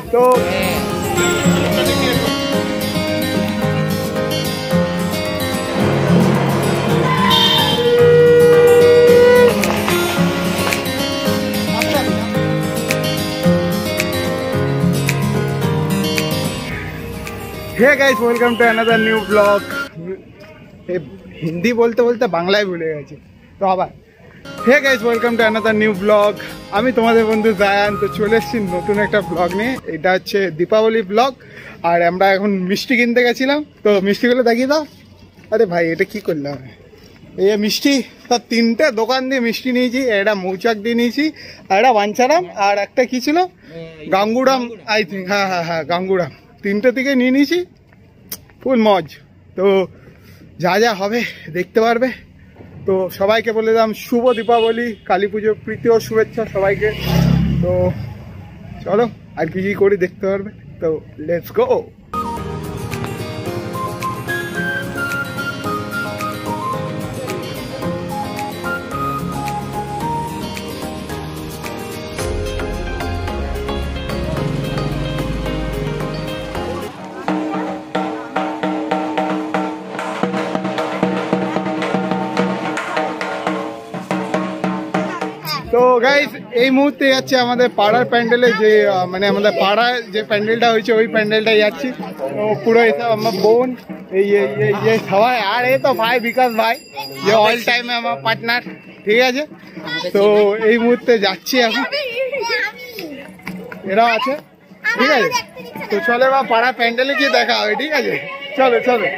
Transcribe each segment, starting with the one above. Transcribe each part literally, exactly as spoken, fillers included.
তো hey guys welcome to another new blog. Hindi बोलते बोलते बांग्लाয় ভুলে গেছি তো আবার hey guys welcome to another new blog. আমি তোমাদের বন্ধু জায়ান, তো চলে এসেছি নতুন একটা ব্লগ নিয়ে। এটা হচ্ছে দীপাবলি ব্লগ। আর আমরা এখন মিষ্টি কিনতে গেছিলাম, তো মিষ্টিগুলো দেখিয়ে দাও। আরে ভাই এটা কি করলাম, এই মিষ্টি তার তিনটে দোকান দিয়ে মিষ্টি নিয়েছি। একটা মৌচাক দিয়ে নিয়েছি, আর একটা বাঞ্ছারাম, আর একটা কি ছিল গাঙ্গুরাম আই থিঙ্ক, হ্যাঁ হ্যাঁ হ্যাঁ গাঙ্গুরাম। তিনটে থেকে নিয়ে নিয়েছি, ফুল মজ। তো যা যা হবে দেখতে পারবে। তো সবাইকে বলে দিলাম শুভ দীপাবলি, কালী পুজোর প্রীতি ও শুভেচ্ছা সবাইকে। তো চলো আর কি কি করি দেখতে পারবে। তো লেটস গো। তো গাইস এই মুহূর্তে যাচ্ছে আমাদের পাড়ার প্যান্ডেলে, যে মানে আমাদের পাড়ায় যে প্যান্ডেলটা হয়েছে ওই প্যান্ডেলটাই যাচ্ছি। তো পুরো এসব আমার বোন এই ये সবাই, আর এই তো ভাই বিকাশ ভাই, যে অল টাইমে আমার পার্টনার, ঠিক আছে। তো এই মুহূর্তে যাচ্ছি এখন, এরাও আছে, ঠিক আছে। তো চলে বা পাড়ার প্যান্ডেলে গিয়ে দেখা হবে, ঠিক আছে। চলো চলো।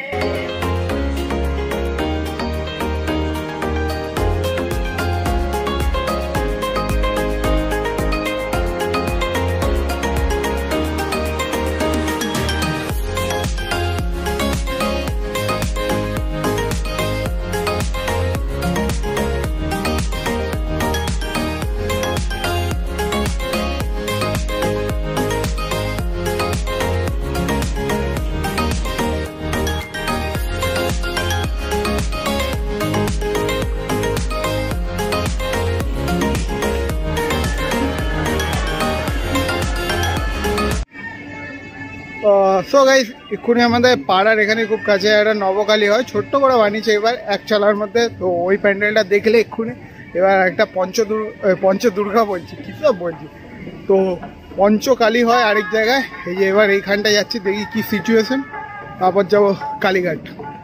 সো গাইস এক্ষুনি আমাদের পাড়ার এখানে খুব কাছে একটা নবকালী হয়, ছোট্ট করে বানিয়েছে এবার এক চালার মধ্যে। তো ওই প্যান্ডেলটা দেখলে এক্ষুনি এবার একটা পঞ্চদুর পঞ্চদুর্গা বলছি, কী সব বলছি, তো পঞ্চকালী হয় আরেক জায়গায়। এই যে এবার এইখানটা যাচ্ছি, দেখি কি সিচুয়েশন, তারপর যাবো কালীঘাট।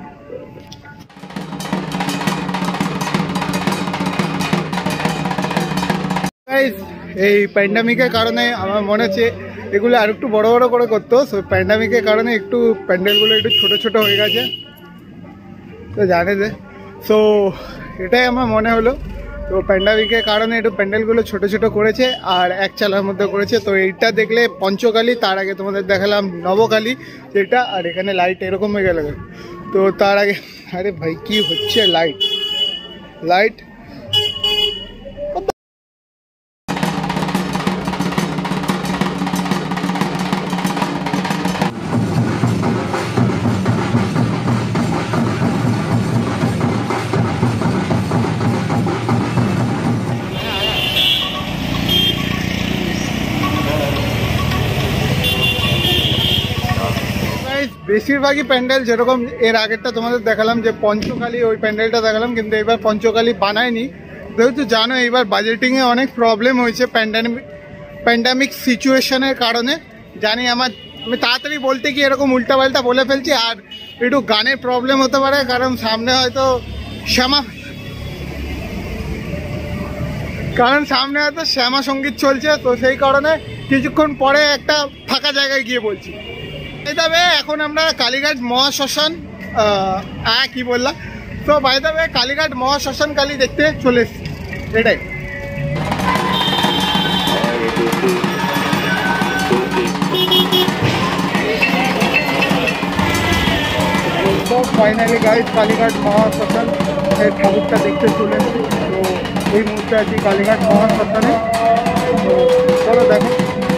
এই প্যান্ডামিকের কারণে আমার মনে হচ্ছে এগুলো আর একটু বড় বড় করে করতো। সো প্যান্ডামিকের কারণে একটু প্যান্ডেলগুলো একটু ছোট ছোট হয়ে গেছে, তো জানে যে। সো এটাই আমার মনে হলো, তো প্যান্ডামিকের কারণে একটু প্যান্ডেলগুলো ছোট ছোট করেছে আর এক চালার মধ্যে করেছে। তো এইটা দেখলে পঞ্চকালী, তার আগে তোমাদের দেখালাম নবকালী যেটা, আর এখানে লাইট এরকম হয়ে গেল। তো তার আগে আরে ভাই কি হচ্ছে, লাইট লাইট বেশিরভাগই প্যান্ডেল যেরকম এর আগেরটা তোমাদের দেখালাম যে পঞ্চকালী, ওই প্যান্ডেলটা দেখালাম, কিন্তু এবার পঞ্চকালী বানায়নি। যেহেতু জানো এইবার বাজেটিংয়ে অনেক প্রবলেম হয়েছে প্যান্ডামিক প্যান্ডামিক সিচুয়েশনের কারণে। জানি আমার আমি তাড়াতাড়ি বলতে গিয়ে এরকম উল্টাপাল্টা বলে ফেলছি, আর একটু গানের প্রবলেম হতে পারে, কারণ সামনে হয়তো শ্যামা কারণ সামনে হয়তো শ্যামা সঙ্গীত চলছে। তো সেই কারণে কিছুক্ষণ পরে একটা ফাঁকা জায়গায় গিয়ে বলছি। তবে এখন আমরা কালীঘাট মহাশ্মশান হ্যাঁ কি বললাম, তো বাই দ্য ওয়ে কালীঘাট মহাশ্মশান কালী দেখতে চলে এসছি, এটাই। তো ফাইনালি গাইস কালীঘাট মহাশ্মশান এই ঠাকুরটা দেখতে চলে এসছি। তো এই মুহূর্তে আছি কালীঘাট মহাশ্মশানে। তো চলো দেখো।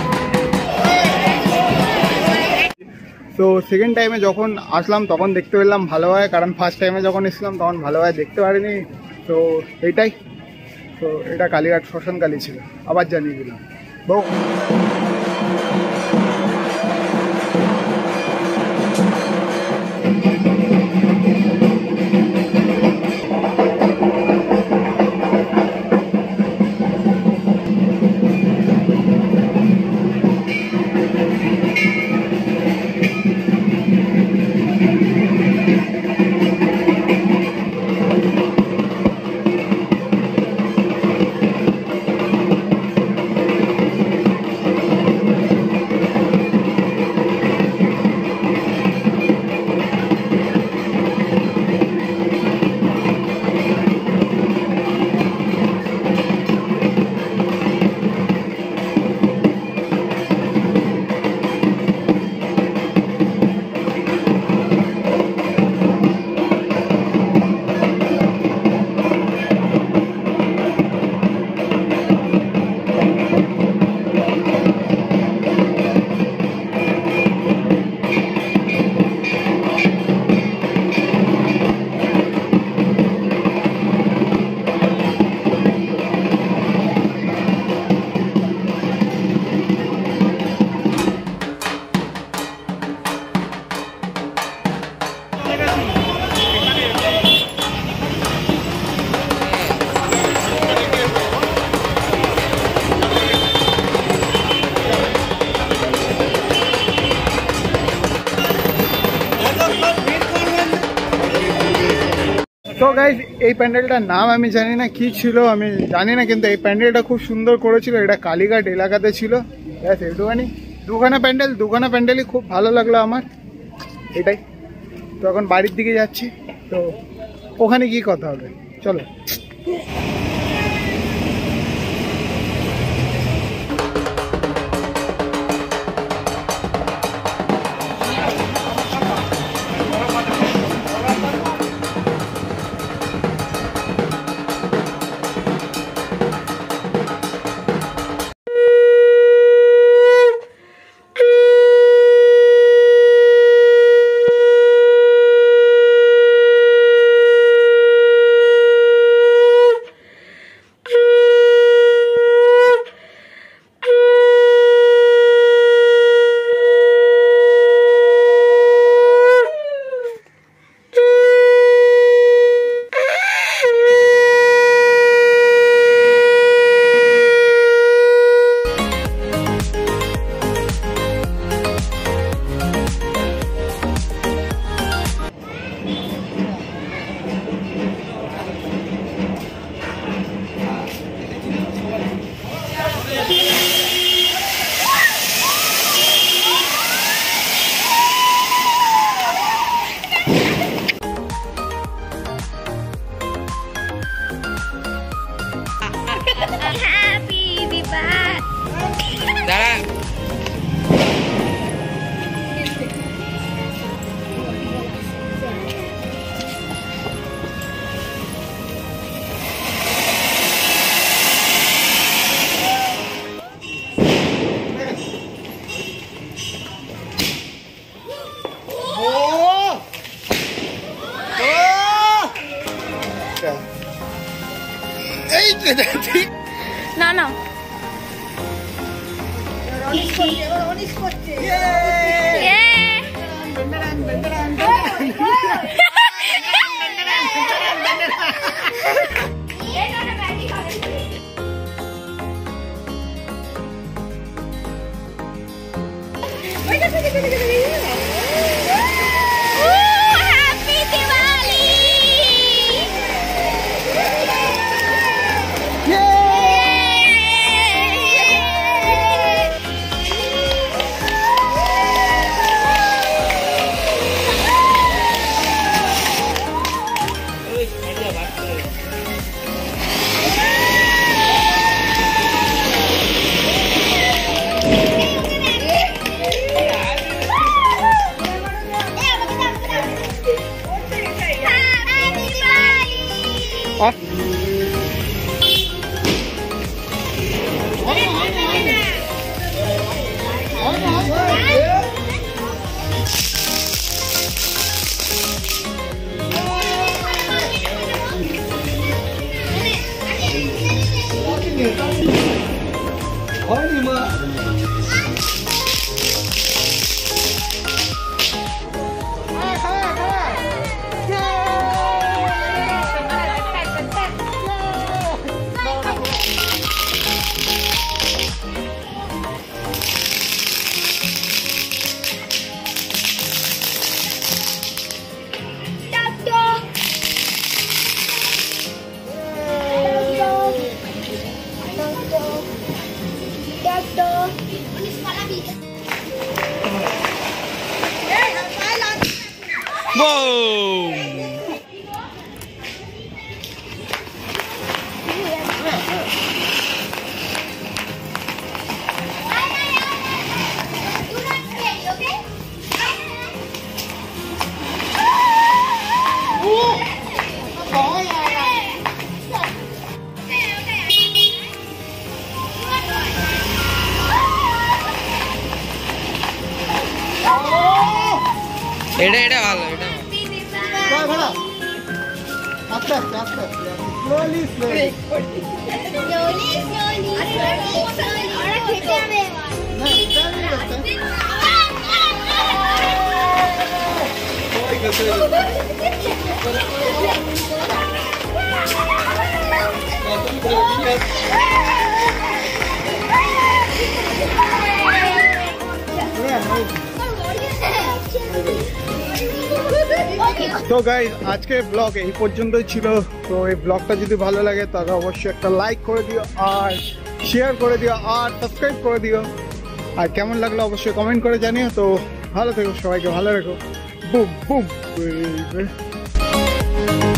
তো সেকেন্ড টাইমে যখন আসলাম তখন দেখতে পেলাম ভালোভাবে, কারণ ফার্স্ট টাইমে যখন এসেছিলাম তখন ভালোভাবে দেখতে পারিনি। তো এইটাই, তো এটা কালীঘাট শ্মশান কালী ছিল, আবার জানিয়ে দিলাম। তো গাইজ এই প্যান্ডেলটার নাম আমি জানি না কি ছিল, আমি জানি না, কিন্তু এই প্যান্ডেলটা খুব সুন্দর করেছিল। এটা কালীঘাট এলাকাতে ছিল। ব্যাস একটুখানি দুখানা প্যান্ডেল, দুখানা প্যান্ডেলই খুব ভালো লাগলো আমার, এটাই। তো এখন বাড়ির দিকে যাচ্ছি, তো ওখানে গিয়ে কথা হবে, চলো। না না হয়নি মা Boom! এটা এটা ভালো এটা কয় ভাড়া আস্তে আস্তে আস্তে slowly slowly slowly, slowly, slowly, slowly. Ahora quítame. না স্টাইল করতে ওই গেছে তো গাইস আজকে ব্লগ এই পর্যন্তই ছিল। তো এই ব্লগটা যদি ভালো লাগে তাহলে অবশ্যই একটা লাইক করে দিও আর শেয়ার করে দিও আর সাবস্ক্রাইব করে দিও আর কেমন লাগলো অবশ্যই কমেন্ট করে জানিও। তো ভালো থেকো, সবাইকে ভালো রেখো। Boom broom.